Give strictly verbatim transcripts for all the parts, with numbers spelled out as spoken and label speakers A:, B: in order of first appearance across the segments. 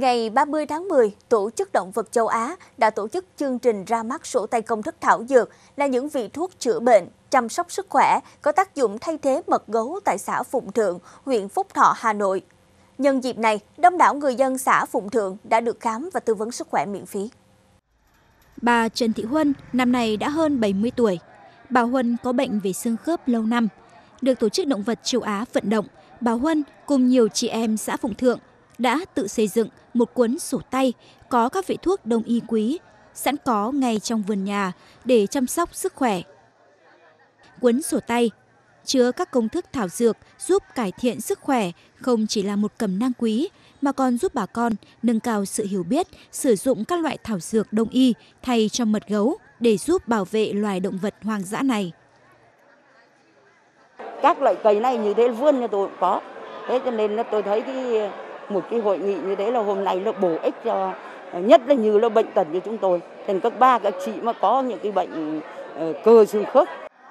A: Ngày ba mươi tháng mười, Tổ chức Động vật châu Á đã tổ chức chương trình ra mắt sổ tay công thức thảo dược là những vị thuốc chữa bệnh, chăm sóc sức khỏe có tác dụng thay thế mật gấu tại xã Phụng Thượng, huyện Phúc Thọ, Hà Nội. Nhân dịp này, đông đảo người dân xã Phụng Thượng đã được khám và tư vấn sức khỏe miễn phí.
B: Bà Trần Thị Huân năm nay đã hơn bảy mươi tuổi. Bà Huân có bệnh về xương khớp lâu năm. Được Tổ chức Động vật châu Á vận động, bà Huân cùng nhiều chị em xã Phụng Thượng đã tự xây dựng một cuốn sổ tay có các vị thuốc đông y quý sẵn có ngay trong vườn nhà để chăm sóc sức khỏe. Cuốn sổ tay chứa các công thức thảo dược giúp cải thiện sức khỏe không chỉ là một cẩm nang quý mà còn giúp bà con nâng cao sự hiểu biết sử dụng các loại thảo dược đông y thay cho mật gấu để giúp bảo vệ loài động vật hoang dã này.
C: Các loại cây này như thế vườn nhà tôi cũng có, thế cho nên là tôi thấy cái một cái hội nghị như thế là hôm nay nó bổ ích cho, nhất là như là bệnh tật như chúng tôi, thành các ba các chị mà có những cái bệnh uh, cơ xương khớp.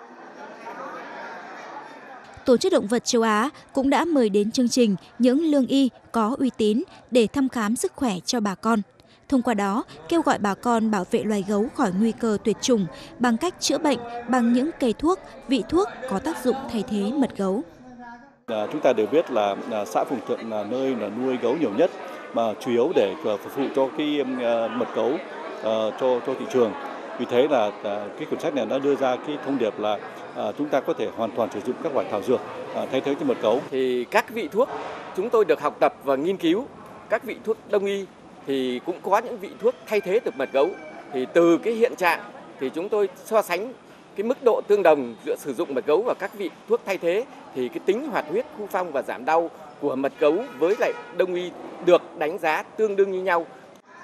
B: Tổ chức Động vật châu Á cũng đã mời đến chương trình những lương y có uy tín để thăm khám sức khỏe cho bà con. Thông qua đó, kêu gọi bà con bảo vệ loài gấu khỏi nguy cơ tuyệt chủng bằng cách chữa bệnh bằng những cây thuốc, vị thuốc có tác dụng thay thế mật gấu.
D: Chúng ta đều biết là xã Phụng Thượng là nơi là nuôi gấu nhiều nhất, mà chủ yếu để phục vụ cho cái mật gấu cho cho thị trường. Vì thế là cái cuốn sách này đã đưa ra cái thông điệp là chúng ta có thể hoàn toàn sử dụng các loại thảo dược thay thế cho mật gấu.
E: Thì các vị thuốc chúng tôi được học tập và nghiên cứu, các vị thuốc đông y thì cũng có những vị thuốc thay thế được mật gấu. Thì từ cái hiện trạng thì chúng tôi so sánh cái mức độ tương đồng giữa sử dụng mật gấu và các vị thuốc thay thế thì cái tính hoạt huyết, khu phong và giảm đau của mật gấu với lại đông y được đánh giá tương đương như nhau.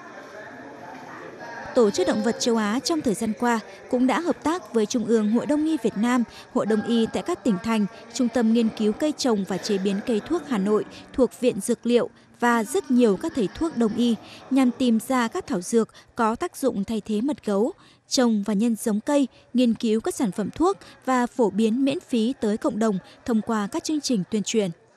B: Tổ chức Động vật châu Á trong thời gian qua cũng đã hợp tác với Trung ương Hội Đông y Việt Nam, Hội Đông y tại các tỉnh thành, Trung tâm Nghiên cứu Cây trồng và Chế biến Cây thuốc Hà Nội thuộc Viện Dược liệu và rất nhiều các thầy thuốc đông y nhằm tìm ra các thảo dược có tác dụng thay thế mật gấu, trồng và nhân giống cây, nghiên cứu các sản phẩm thuốc và phổ biến miễn phí tới cộng đồng thông qua các chương trình tuyên truyền.